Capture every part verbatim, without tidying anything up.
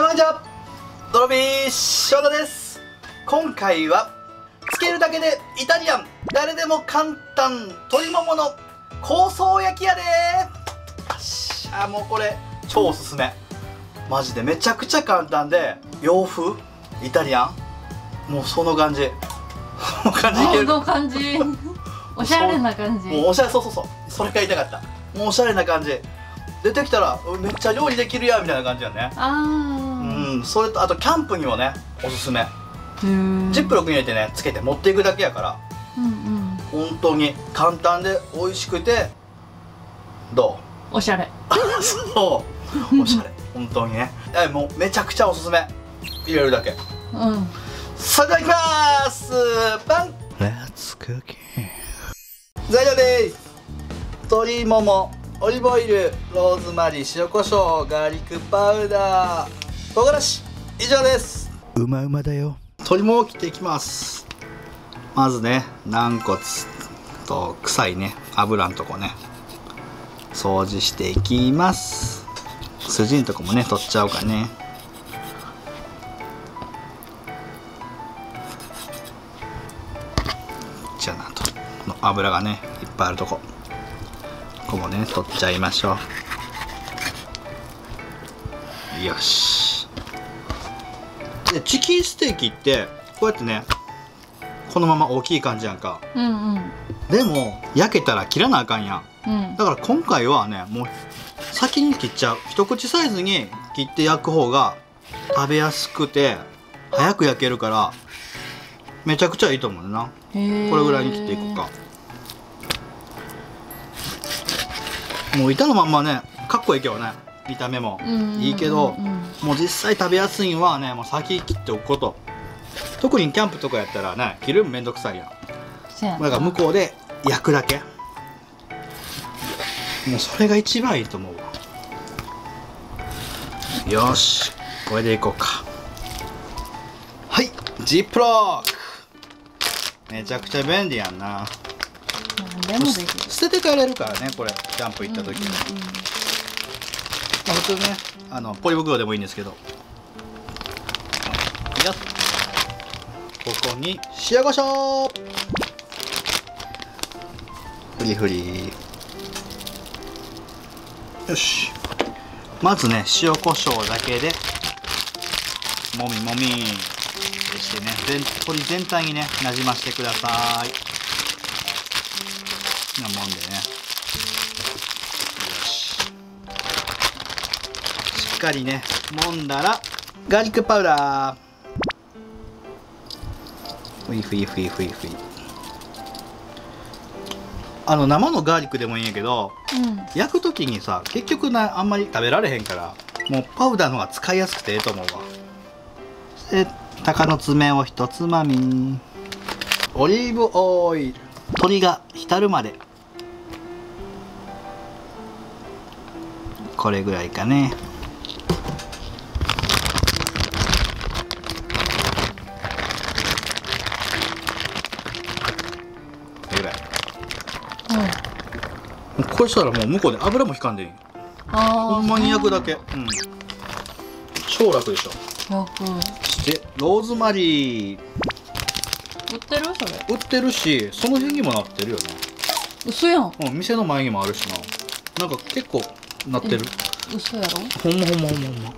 こんにちは、ドロビー翔太です。今回はつけるだけでイタリアン、誰でも簡単鶏ももの香草焼きやでー。よっしゃ、もうこれ超おすすめ。マジでめちゃくちゃ簡単で、洋風イタリアン、もうその感じその感じいける。 その感じおしゃれな感じ。 もうおしゃれ、そうそうそう、それが言いたかった。もうおしゃれな感じ出てきたらめっちゃ料理できるやみたいな感じやね。 あうん、それとあとキャンプにもねおすすめ。 あ、ジッジップロックに入れてねつけて持っていくだけやから、 うんうん、 本当に簡単で美味しくて、どうおしゃれそうおしゃれ本当にね、えもうめちゃくちゃおすすめ。入れるだけ。 うん。 それではいきまーす。パン Let's cook it。 材料です。鶏もも、オリーブオイル、ローズマリー、塩コショウ、ガーリックパウダー、唐辛子、以上です。うまうまだよ。鶏ももを切っていきます。まずね、軟骨と臭いね油のとこね掃除していきます。筋のとこもね取っちゃおうかね。じゃあなとこの油がねいっぱいあるとこ、ここもね取っちゃいましょう。よし。でチキンステーキってこうやってねこのまま大きい感じやんか。 うんうん。 でも焼けたら切らなあかんやん。 うん。 だから今回はねもう先に切っちゃう。一口サイズに切って焼く方が食べやすくて早く焼けるからめちゃくちゃいいと思うな。これぐらいに切っていくか。もう板のまんまねかっこいいけどね、見た目もいいけど、もう実際食べやすいんはねもう先切っておくこと。特にキャンプとかやったらね切るのめんどくさいやん。だから向こうで焼くだけ、もうそれが一番いいと思うわ。よし、これでいこうか。はい、ジップロックめちゃくちゃ便利やんな。 でもできる。 捨てて帰れるからねこれ、キャンプ行った時に。まあ普通ねあのポリ袋でもいいんですけど、よっ、ここに塩コショウフリフリ。よし、まずね塩コショウだけでもみもみしてね、全鶏全体にねなじましてください。なもんでね、よし、しっかりね揉んだらガーリックパウダーふいふいふいふいふい。あの生のガーリックでもいいんやけど、うん、焼く時にさ結局なあんまり食べられへんから、もうパウダーの方が使いやすくてええと思うわ。で鷹の爪を一つまみ、オリーブオイル、鶏が浸るまで、これぐらいかね。これしたらもう向こうで油も引かんでいい。ほんまに焼くだけ。うん、超楽でしょ。 楽。 でローズマリー売ってる？それ売ってるし、その辺にもなってるよね。 嘘やん。 うん、店の前にもあるしな。なんか結構なってる。 嘘やろ。 ほんまほんまほんまほんま。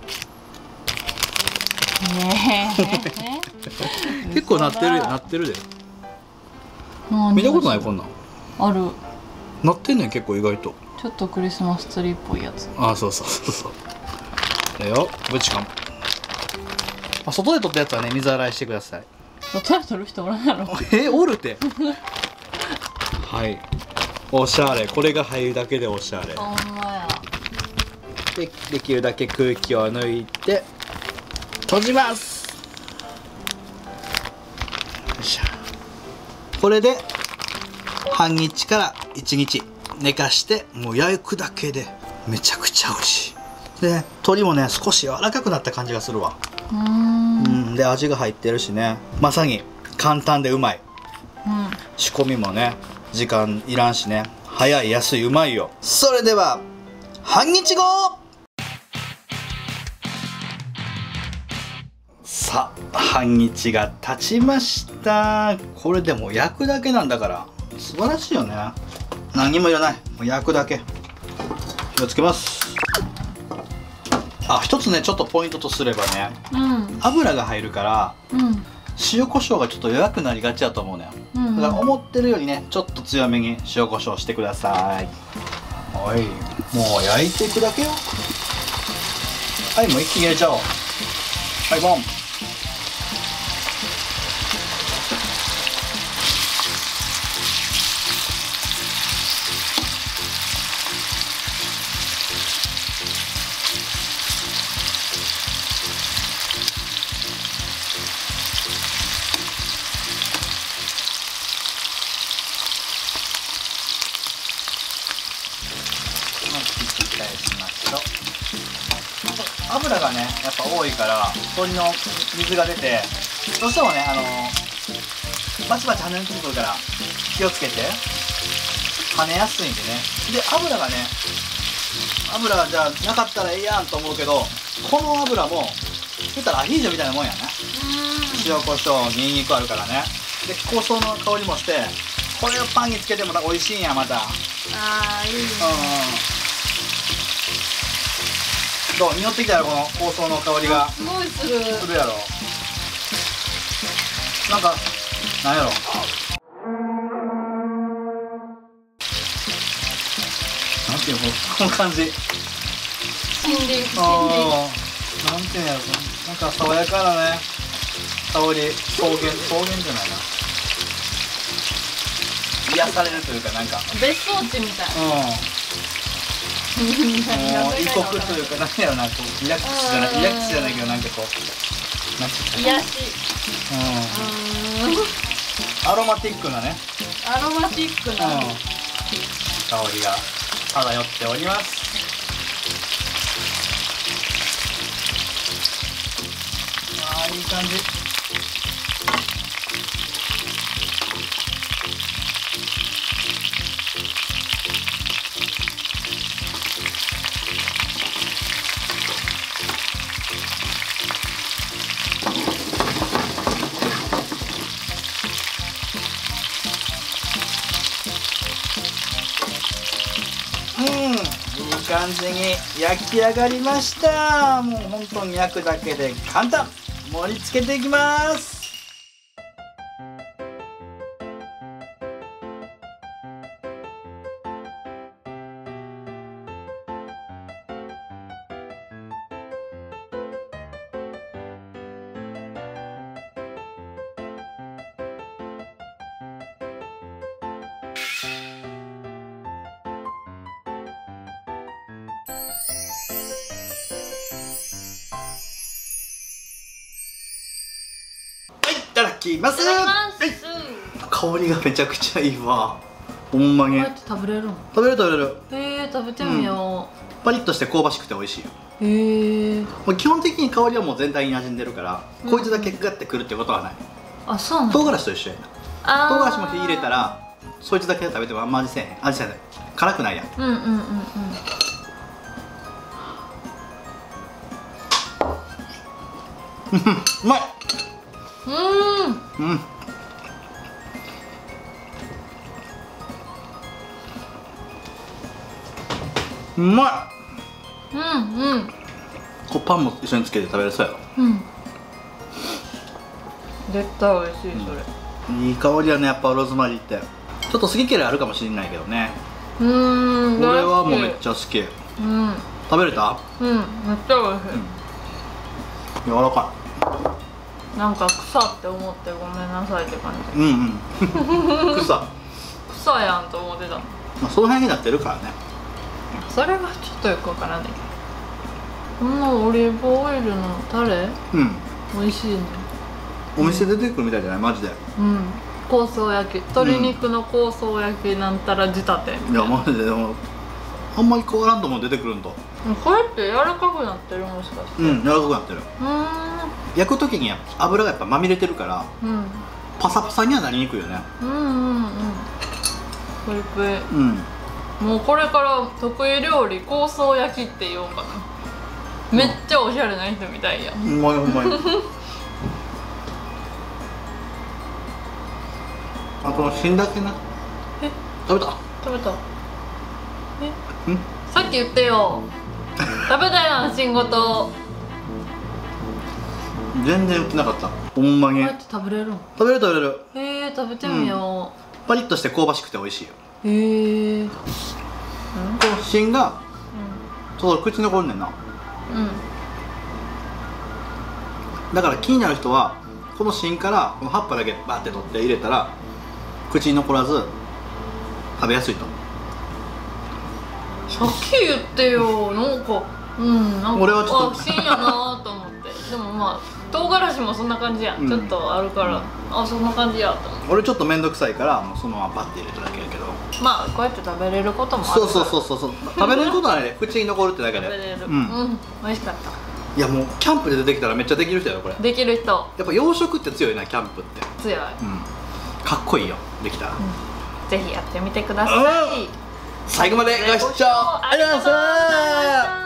ねえ結構なってるなってるで。見たことないこんなん。 ある。 なってんねん結構意外と。 ちょっとクリスマスツリーっぽいやつ。 ああそうそうそうそう。だよ、ぶちかも。あ、外で撮ったやつはね水洗いしてください。 外で撮る人おらんやろ。 えおるて。はい。おしゃれ、これが入るだけでおしゃれ。 ほんまや。 でできるだけ空気を抜いて閉じます。よいしょ。これで半日からいちにち寝かしてもう焼くだけでめちゃくちゃ美味しい。で鶏もね少し柔らかくなった感じがするわ。うーん、うん、で味が入ってるしね、まさに簡単でうまい。うん、仕込みもね時間いらんしね、早い安いうまいよ。。それでは半日後。 さあ半日が経ちました。これでも焼くだけなんだから素晴らしいよね。何にもいらない、もう焼くだけ。気をつけます。あ、一つねちょっとポイントとすればね、 うん、 油が入るから、 うん、 塩コショウがちょっと弱くなりがちだと思うのよ、うんうん、だから思ってるよりねちょっと強めに塩コショウしてください。はい、もう焼いていくだけよ。はい、もう一気に入れちゃおう。はい、ボン。ひっくり返しましょう。油がねやっぱ多いから鶏の水が出てどうしてもねあのバチバチ跳ねてくるから気をつけて。跳ねやすいんでね。で油がね油がじゃあなかったらええやんと思うけど、この油も言ったらアヒージョみたいなもんやね。塩コショウにんにくあるからね。で香草の香りもして、これをパンにつけても美味しいんやまた。 あーいいね。 うん、どう匂ってきたよこの香草の香りが。 すごいする。 するやろ。なんかなんやろ。なんていうのこの感じ。 心理心ああ、なんていうんやろ。なんか爽やかなね香り。草原草原じゃないな。癒されるというかなんか。 別荘地みたい。 うん。もう異国というかなんやろな、こうリラックスじゃないリラックスじゃないけどなんかこうなんていうか癒し。 うん。アロマティックなね。 アロマティックな、 うん、香りが漂っております。あーいい感じ。いい感じに焼き上がりました。もう本当に焼くだけで簡単。盛り付けていきます。いただきます。 いただきます。 はい、香りがめちゃくちゃいいわ。ほんまに。 こうやって食べれるの？ 食べる食べれる。 へえ、食べてみよう。パリッとして香ばしくて美味しいよ。 へえ。 基本的に香りはもう全体に馴染んでるから、うん、こいつだけガッてくるってことはない。 あ、そうなんだ。 唐辛子と一緒やな。唐辛子も火入れたらそいつだけで食べてもあんま味せえへん。味せえへん。辛くないやん。 うんうんうんうん。 うまい。 うん。 うん。うまい。 うんうん。 こうパンも一緒につけて食べれそうやろ。 うん。絶対美味しいそれ。 うん、いい香りやねやっぱローズマリーって。ちょっと好き嫌いあるかもしれないけどね。 うん。 俺はもうめっちゃ好き。 うん。 食べれた？ うん。めっちゃ美味しい。 うん、柔らかい。なんか草って思ってごめんなさいって感じ。 うんうん。草。 草やんと思ってた。 まあその辺になってるからね。 それはちょっとよくわからないけど。このオリーブオイルのタレ、うん、美味しいね。 お店で出てくるみたいじゃないマジで。 うん。香草焼き、鶏肉の香草焼きなんたら仕立て。 いやマジででもあんまり変わらんとも出てくるんと。 これって柔らかくなってるもしかして。 うん、柔らかくなってる。 うん。 焼く時に油がやっぱまみれてるから、うん、パサパサにはなりにくいよね。 うんうんうん。プリプリ。 うん。 もうこれから得意料理香草焼きって言おうかな。めっちゃおしゃれな人みたいやん。 うまい、うまい。 あ、この芯だけな。 え、 食べた食べた。え、 ん、 さっき言ってよ。食べたやん、芯ごと。 全然売ってなかった、ほんまに。 こうやって食べれるの？ 食べれる食べれる。 へえ、食べてみよう、パリッとして香ばしくて美味しいよ。 へえ。うん、 この芯がちょっと口に残るねんな。 うん、 だから気になる人はこの芯からこの葉っぱだけバーって取って入れたら口に残らず食べやすいと思う。 さっき言ってよ。なんか、うん、なんか俺はちょっとあ、芯やなと思って。でもまあ唐辛子もそんな感じやん、うん、ちょっとあるから、うん、あ、そんな感じやと思って。 俺ちょっと面倒くさいからもうそのままバッて入れただけやけど、 まあこうやって食べれることもあるから。 そうそうそうそう食べれることはね口に残るってだけで食べれる。 うん、 うん、美味しかった。 いやもうキャンプで出てきたらめっちゃできる人やろこれ。 できる人。 やっぱ洋食って強いな、キャンプって強い、うん、 かっこいいよできたら、うん、 ぜひやってみてください。 最後までご視聴ありがとうございました。